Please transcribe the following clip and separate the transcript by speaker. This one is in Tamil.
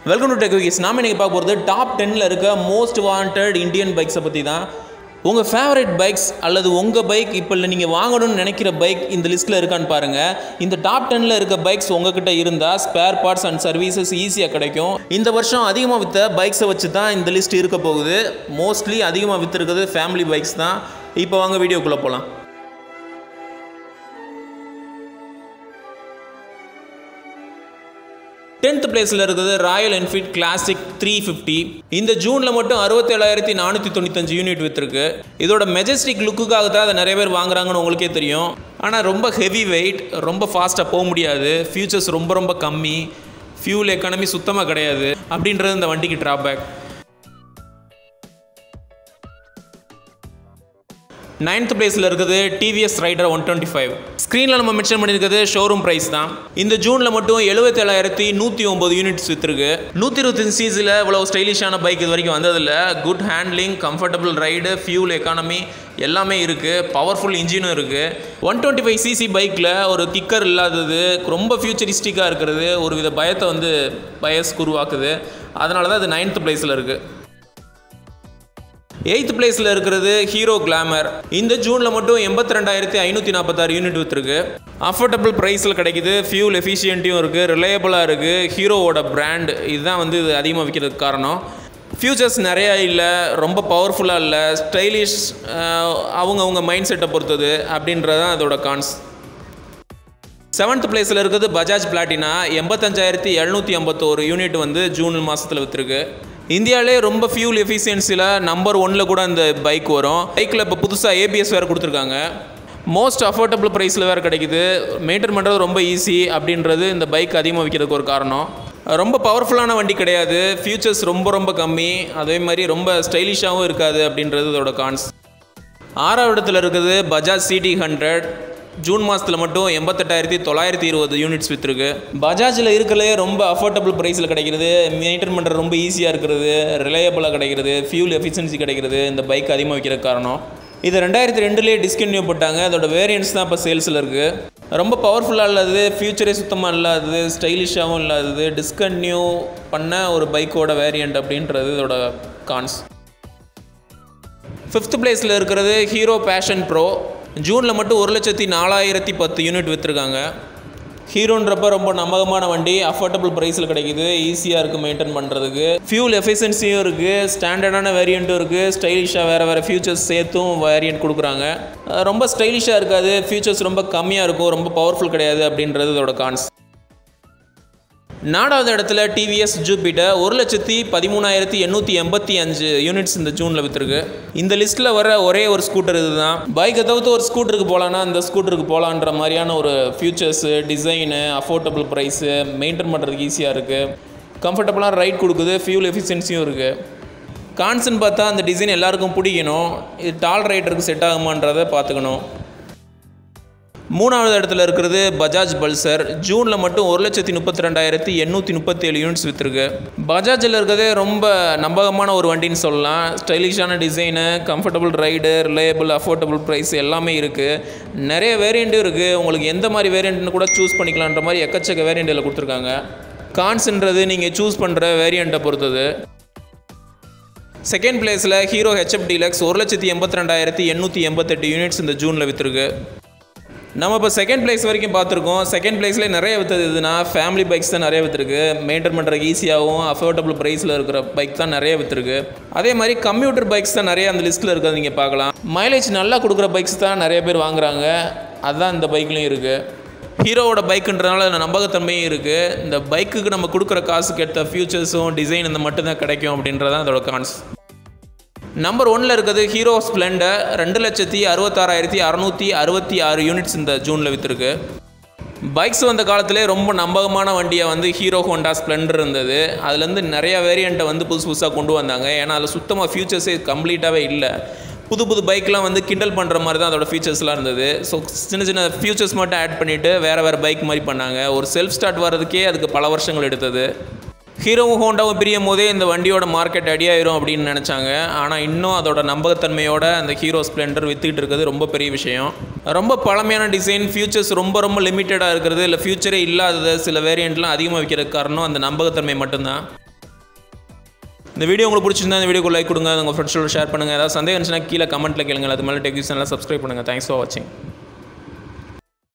Speaker 1: Welcome to tech weeks. நாம இன்னைக்கு பார்க்க போகிறது டாப் 10ல் இருக்க மோஸ்ட் வாண்டட் இந்தியன் பைக்ஸை பற்றி தான். உங்கள் ஃபேவரட் பைக்ஸ் அல்லது உங்கள் பைக் இப்போ இல்லை நீங்கள் வாங்கணும்னு நினைக்கிற பைக் இந்த லிஸ்ட்டில் இருக்கான்னு பாருங்கள். இந்த டாப் 10ல் இருக்க பைக்ஸ் உங்ககிட்ட இருந்தால் ஸ்பேர் பார்ட்ஸ் அண்ட் சர்வீசஸ் ஈஸியாக கிடைக்கும். இந்த வருஷம் அதிகமாக விற்ற பைக்ஸை வச்சு தான் இந்த லிஸ்ட் இருக்க போகுது. மோஸ்ட்லி அதிகமாக விற்றுருக்குது ஃபேமிலி பைக்ஸ் தான். இப்போ வாங்க வீடியோக்குள்ளே போகலாம். 10th பிளேஸில் இருக்குது ராயல் என்ஃபீல்ட் கிளாசிக் 350. இந்த ஜூனில் மட்டும் 67,495 யூனிட் விற்றுருக்கு. இதோட மெஜஸ்டிக் லுக்குக்காக தான் அதை நிறைய பேர் வாங்குறாங்கன்னு உங்களுக்கே தெரியும். ஆனால் ரொம்ப ஹெவி வெயிட், ரொம்ப ஃபாஸ்ட்டாக போக முடியாது, ஃபியூச்சர்ஸ் ரொம்ப கம்மி, ஃபியூல் எக்கானமி சுத்தமாக கிடையாது அப்படின்றது இந்த வண்டிக்கு ட்ராபேக். 9th பிளேஸில் இருக்குது டிவிஎஸ் ரைடர் 125. ஸ்க்ரீனில் நம்ம மென்ஷன் பண்ணியிருக்கிறது ஷோரூம் ப்ரைஸ் தான். இந்த ஜூனில் மட்டும் 77,109 யூனிட்ஸ் விற்றுருக்கு. 125 சிசியில் இவ்வளோ ஸ்டைலிஷான பைக் இது வரைக்கும் வந்ததில்லை. Good handling, comfortable ride, fuel economy எல்லாமே இருக்குது. பவர்ஃபுல் இன்ஜினும் இருக்குது. 125 சிசி பைக்கில் ஒரு கிக்கர் இல்லாதது, ரொம்ப ஃபியூச்சரிஸ்டிக்காக இருக்கிறது ஒரு வித பயத்தை பயஸ் உருவாக்குது. அதனால தான் இது 9th பிளேஸில் இருக்குது. 8th பிளேஸில் இருக்கிறது ஹீரோ கிளாமர். இந்த ஜூனில் மட்டும் 82,546 யூனிட் விற்றுருக்கு. அஃபோர்டபுள் ப்ரைஸில் கிடைக்குது, ஃபியூல் எஃபிஷியன்ட்டியும் இருக்குது, ரிலையபிளாக இருக்குது. ஹீரோவோட பிராண்ட் இதுதான் இது அதிகமாக விற்கிறதுக்கு காரணம். ஃபியூச்சர்ஸ் நிறையா இல்லை, ரொம்ப பவர்ஃபுல்லாக இல்லை, ஸ்டைலிஷ் அவங்க மைண்ட் செட்டை பொறுத்தது அப்படின்றது தான் அதோட கான்ஸ். 7th பிளேஸில் இருக்கிறது பஜாஜ் பிளாட்டினா. 85,751 யூனிட் ஜூன் மாதத்தில் விற்றுருக்கு. இந்தியாவிலே ரொம்ப ஃபியூல் எஃபிஷியன்சியில் நம்பர் 1ல் கூட இந்த பைக் வரும். பைக்கில் இப்போ புதுசாக ஏபிஎஸ் வேறு கொடுத்துருக்காங்க. மோஸ்ட் அஃபோர்டபுள் ப்ரைஸில் வேறு கிடைக்குது. மெயின்டைன் பண்ணுறது ரொம்ப ஈஸி அப்படின்றது இந்த பைக் அதிகமாக விற்கிறதுக்கு ஒரு காரணம். ரொம்ப பவர்ஃபுல்லான வண்டி கிடையாது, ஃபியூச்சர்ஸ் ரொம்ப கம்மி, அதே மாதிரி ரொம்ப ஸ்டைலிஷாகவும் இருக்காது அப்படின்றது இதோட கான்ஸ். 6வது இடத்துல இருக்குது பஜாஜ் சிடி 100. ஜூன் மாதத்தில் மட்டும் 88,920 யூனிட்ஸ் விற்றுருக்கு. பஜாஜில் இருக்கிறதே ரொம்ப அஃபோர்டபுள் ப்ரைஸில் கிடைக்கிறது, மெயின்டைன் பண்ணுறது ரொம்ப ஈஸியாக இருக்கிறது, ரிலையபிளாக கிடைக்கிறது, ஃபியூல் எஃபிஷியன்சி கிடைக்கிறது இந்த பைக் அதிகமாக விற்கிற காரணம். இது 2002லேயே டிஸ்கன்டினியூ போட்டாங்க. அதோட வேரியன்ட்ஸ் தான் இப்போ சேல்ஸில் இருக்குது. ரொம்ப பவர்ஃபுல்லாக இல்லாதது, ஃபியூச்சரே சுத்தமாக இல்லாதது, ஸ்டைலிஷாகவும் இல்லாதது, டிஸ்கன்டினியூ பண்ண ஒரு பைக்கோட வேரியண்ட் அப்படின்றது இதோட கான்ஸ். 5th பிளேஸில் இருக்கிறது ஹீரோ பேஷன் ப்ரோ. ஜூனில் மட்டும் 1,04,010 யூனிட் விற்றுருக்காங்க. ஹீரோன்றப்ப ரொம்ப நம்பகமான வண்டி, அஃபோர்டபுள் ப்ரைஸில் கிடைக்குது, ஈஸியாக இருக்குது மெயின்டைன் பண்ணுறதுக்கு, ஃபியூல் எஃபிஷியன்சியும் இருக்குது, ஸ்டாண்டர்டான வேரியண்ட்டும் இருக்குது, ஸ்டைலிஷாக வேறு ஃபியூச்சர்ஸ் சேர்த்தும் வேரியண்ட் கொடுக்குறாங்க. ரொம்ப ஸ்டைலிஷாக இருக்காது, ஃபியூச்சர்ஸ் ரொம்ப கம்மியாக இருக்கும், ரொம்ப பவர்ஃபுல் கிடையாது அப்படின்றது இதோட கான்ஸ். 4வது இடத்துல டிவிஎஸ் ஜூபிட்டர் 1,13,885 யூனிட்ஸ் இந்த ஜூனில் விற்றுருக்கு. இந்த லிஸ்ட்டில் வர ஒரே ஒரு ஸ்கூட்டர் இதுதான். பைக்கை தவிர்த்து ஒரு ஸ்கூட்டருக்கு போகலான்னா இந்த ஸ்கூட்டருக்கு போகலான்ற மாதிரியான ஒரு features, design, affordable price, maintain பண்ணுறதுக்கு ஈஸியாக இருக்குது, கம்ஃபர்டபுளாக ரைட் கொடுக்குது, ஃபியூல் எஃபிஷியன்சியும் இருக்குது. கான்ஸ்ன்னு பார்த்தா அந்த டிசைன் எல்லாருக்கும் பிடிக்கணும், இது டால் ரைடருக்கு செட் ஆகுமான்றதை பார்த்துக்கணும். 3வது இடத்துல இருக்கிறது பஜாஜ் பல்சர். ஜூனில் மட்டும் 1,32,837 யூனிட்ஸ் விற்றுருக்கு. பஜாஜில் இருக்கிறதே ரொம்ப நம்பகமான ஒரு வண்டின்னு சொல்லலாம். ஸ்டைலிஷான design, comfortable ride, reliable, affordable price எல்லாமே இருக்குது. நிறைய வேரியண்ட்டும் இருக்குது. உங்களுக்கு எந்த மாதிரி வேரியண்ட்னு கூட சூஸ் பண்ணிக்கலான்ற மாதிரி எக்கச்சக்க வேரியண்ட்டில் கொடுத்துருக்காங்க. கான்ஸ்ன்றது நீங்கள் சூஸ் பண்ணுற வேரியண்ட்டை பொறுத்தது. 2nd பிளேஸில் ஹீரோ ஹெச்எஃப் டீலக்ஸ் 1,82,888 யூனிட்ஸ் இந்த ஜூனில் விற்றுருக்கு. நம்ம இப்போ 2nd பிளேஸ் வரைக்கும் பார்த்துருக்கோம். 2nd பிளேஸ்லேயே நிறைய விற்றது எதுனா ஃபேமிலி பைக்ஸ் தான் நிறைய விற்றுருக்கு. மெயின்டைன் பண்ணுறதுக்கு ஈஸியாகவும் அஃபோர்டபுள் ப்ரைஸில் இருக்கிற பைக் தான் நிறைய விற்றுருக்கு. அதே மாதிரி கம்ப்யூட்டர் பைக்ஸ் தான் நிறைய அந்த லிஸ்ட்டில் இருக்கிறது நீங்கள் பார்க்கலாம். மைலேஜ் நல்லா கொடுக்குற பைக்ஸ் தான் நிறைய பேர் வாங்குறாங்க, அதுதான் இந்த பைக்லையும் இருக்குது. ஹீரோவோட பைக்குன்றதுனால நம்பகத்தன்மையும் இருக்குது. இந்த பைக்குக்கு நம்ம கொடுக்குற காசுக்கு ஏற்ற ஃபியூச்சர்ஸும் டிசைன் இந்த மட்டும்தான் கிடைக்கும் அப்படின்றதான் அதோட கான்ஸ். நம்பர் 1ல் இருக்கிறது ஹீரோ ஸ்ப்ளெண்டர். 2,66,666 யூனிட்ஸ் இந்த ஜூனில் விற்றுருக்கு. பைக்ஸ் வந்த காலத்திலே ரொம்ப நம்பகமான வண்டியை ஹீரோ ஹோண்டா ஸ்ப்ளெண்டர் இருந்தது. அதுலேருந்து நிறையா வேரியண்ட்டை புதுசாக கொண்டு வந்தாங்க. ஏன்னா அதில் சுத்தமாக ஃபியூச்சர்ஸே கம்ப்ளீட்டாகவே இல்லை. புது பைக்லாம் கிண்டல் பண்ணுற மாதிரி தான் அதோட ஃபீச்சர்ஸ்லாம் இருந்தது. ஸோ சின்ன ஃபியூச்சர்ஸ் மட்டும் ஆட் பண்ணிவிட்டு வேறு பைக் மாதிரி பண்ணாங்க. ஒரு செல்ஃப் ஸ்டார்ட் வர்றதுக்கே அதுக்கு பல வருஷங்கள் எடுத்தது. ஹீரோவும் ஹோண்டாவும் பிரியும் போதே இந்த வண்டியோட மார்க்கெட் அடியாயிரும் அப்படின்னு நினச்சாங்க. ஆனால் இன்னும் அதோட நம்பகத்தன்மையோட அந்த ஹீரோ ஸ்ப்ளெண்டர் விற்றுக்கிட்டு இருக்கிறது ரொம்ப பெரிய விஷயம். ரொம்ப பழமையான டிசைன், ஃபியூச்சர்ஸ் ரொம்ப லிமிட்டடாக இருக்கிறது, இல்லை ஃபியூச்சரே இல்லாதது சில வேரியண்ட்லாம் அதிகமாக விற்கிறதுக்கு காரணம் அந்த நம்பகத்தன்மை மட்டும்தான். இந்த வீடியோ உங்களுக்கு பிடிச்சிருந்தா இந்த வீடியோக்கு லைக் கொடுங்க, உங்கள் ஃப்ரெண்ட்ஸோட ஷேர் பண்ணுங்கள். ஏதாவது சந்தேகம் இருந்துச்சுன்னா கீழே கமெண்ட்டில் கேளுங்க. அது மேலே டெக் நியூஸ் சேனலை சப்ஸ்கிரைப் பண்ணுங்கள். தேங்க்ஸ் ஃபார் வாட்சிங்.